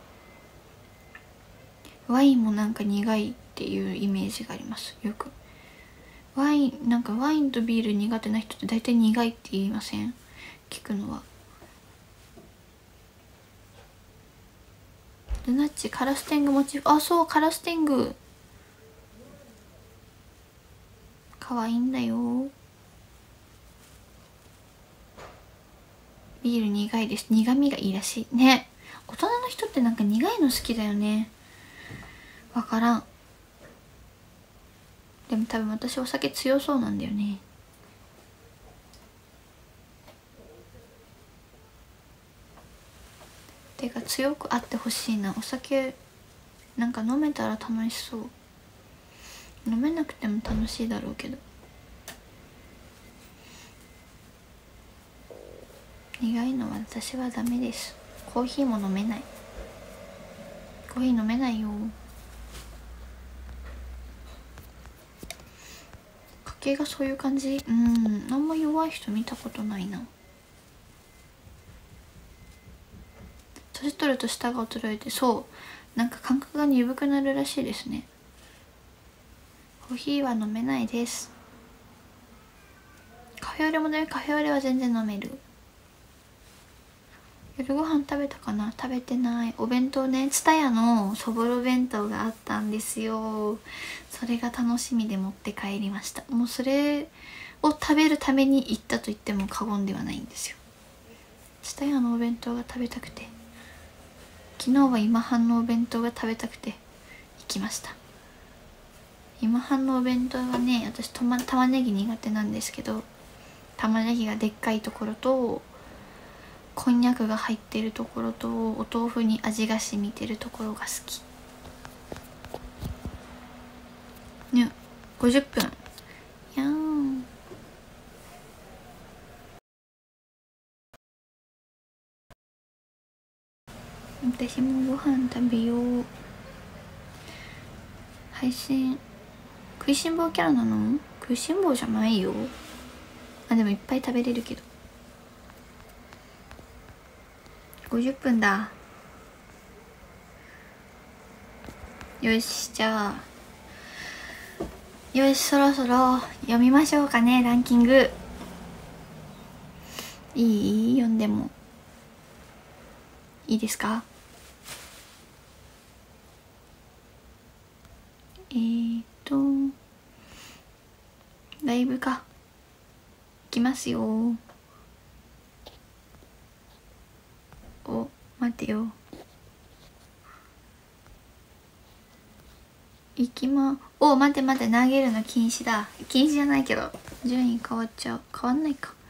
[SPEAKER 1] ワインもなんか苦いっていうイメージがあります。よくワイン、なんかワインとビール苦手な人って大体苦いって言いません？聞くのは。ルナッチカラステングモチーフ。あ、そう、カラステングかわいいんだよ。ビール苦いです。苦味がいいらしいね。大人の人ってなんか苦いの好きだよね。わからん。でも多分私お酒強そうなんだよね。てか強くあってほしいな。お酒なんか飲めたら楽しそう。飲めなくても楽しいだろうけど。苦いのは私はダメです。コーヒーも飲めない。コーヒー飲めないよ。家系がそういう感じ。うん、あんま弱い人見たことないな。年取ると舌が衰えて、そうなんか感覚が鈍くなるらしいですね。コーヒーは飲めないです。カフェオレもね、カフェオレは全然飲める。夜ご飯食べたかな？食べてない。お弁当ね、ツタヤのそぼろ弁当があったんですよ。それが楽しみで持って帰りました。もうそれを食べるために行ったと言っても過言ではないんですよ。ツタヤのお弁当が食べたくて、昨日は今半のお弁当が食べたくて行きました。今半のお弁当はね、私と、ま、玉ねぎ苦手なんですけど、玉ねぎがでっかいところとこんにゃくが入ってるところとお豆腐に味が染みてるところが好きね。ごじゅっぷんやん。私もご飯食べよう。配信食いしん坊キャラなの？食いしん坊じゃないよ。あ、でもいっぱい食べれるけど。ごじゅっぷんだ。よし、じゃあよし、そろそろ読みましょうかね。ランキングいい？読んでもいいですか？ ライブか。いきますよ。お、待てよ。いきま、お、待って待って、投げるの禁止だ。禁止じゃないけど順位変わっちゃう。変わんないか。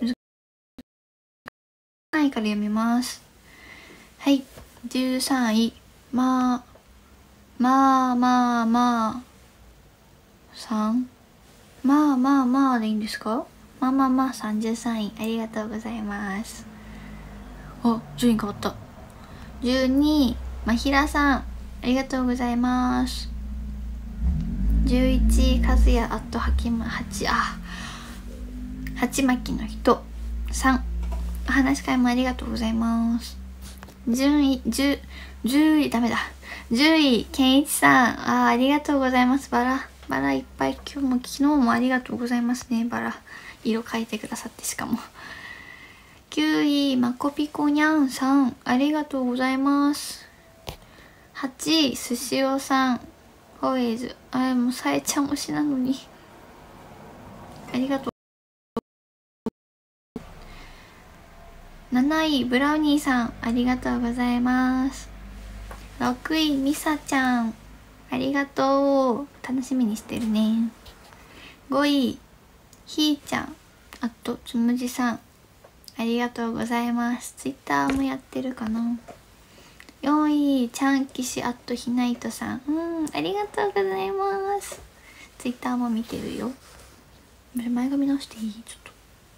[SPEAKER 1] ないから読みます。はい、じゅうさんい、まあまあまあまあさん、まあまあまあでいいんですか。まあまあまあさんじゅうさんい、ありがとうございます。あ、順位変わった。じゅうにい、まひらさん、ありがとうございます。じゅういちい、かずや、あとはきまはち、あはちまきの人さん、お話し会もありがとうございます。順位じゅう、じゅうい、ダメだ、じゅうい、けんいちさん、あありがとうございます。バラバラいっぱい、今日も昨日もありがとうございますね。バラ色変えてくださって、しかも。きゅうい、まこぴこにゃんさん、ありがとうございます。はちい、すしおさん、ホエイズ、あれもうさえちゃん推しなのにありがとう。なないブラウニーさん、ありがとうございます。ろくいみさちゃん、ありがとう、楽しみにしてるね。ごいひーちゃん、あとつむじさん、ありがとうございます。ツイッターもやってるかな。よんいちゃんきし、あとひないとさん、うん、ありがとうございます。ツイッターも見てるよ。前髪直していい？ちょっと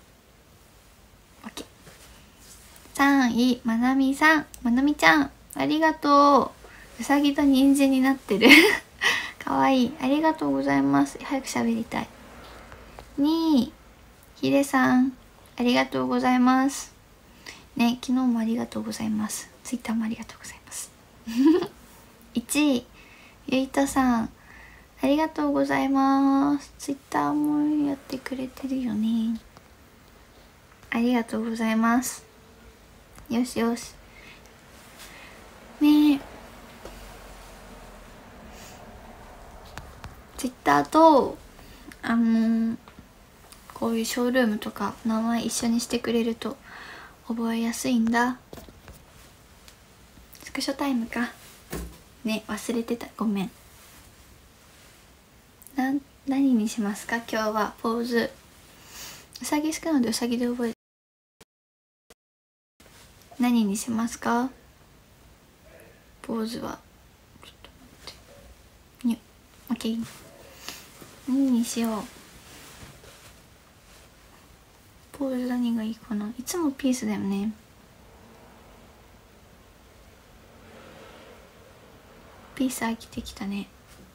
[SPEAKER 1] OK。 さんいまなみさん、まなみちゃん、ありがとう。うさぎと人参になってるかわいい、ありがとうございます。早く喋りたい。にいひでさん、ありがとうございますね。昨日もありがとうございます。ツイッターもありがとうございますいちいゆいとさん、ありがとうございます。ツイッターもやってくれてるよね。ありがとうございます。よしよしねえ、ツイッターとあのー、こういうショールームとか名前一緒にしてくれると覚えやすいんだ。スクショタイムかね、忘れてた、ごめん。な何にしますか今日は。ポーズうさぎ好きなのでうさぎで覚えて、何にしますかポーズは。ちょっと待ってにゅ、オッケー。何にしよう。ポーズ何がいいかな。いつもピースだよね。ピース飽きてきたね。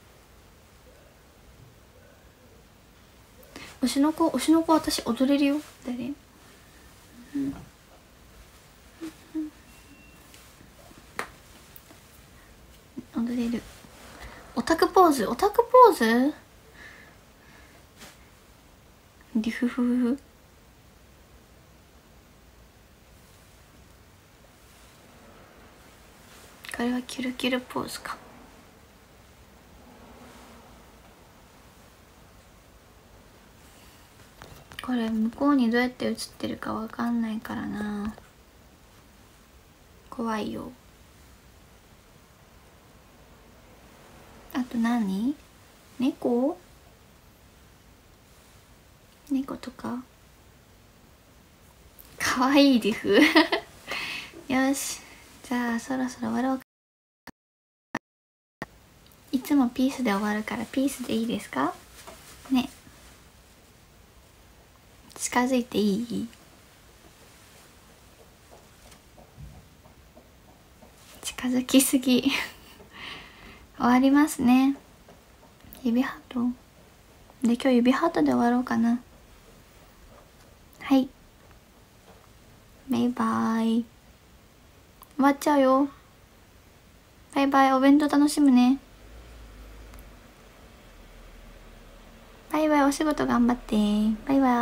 [SPEAKER 1] 推しの子、推しの子私踊れるよ。誰？うん、踊れる。オタクポーズ、オタクポーズリフフフ。これはキュルキュルポーズか。これ向こうにどうやって映ってるかわかんないからな、怖いよ。あと何？猫？猫とかかわいいリフよし、じゃあそろそろ終わろうか。いつもピースで終わるからピースでいいですかね。近づいていい？近づきすぎ終わりますね。指ハートで、今日指ハートで終わろうかな。はい、バイバイ。終わっちゃうよ。バイバイ。お弁当楽しむね。バイバイ。お仕事頑張って。バイバイ。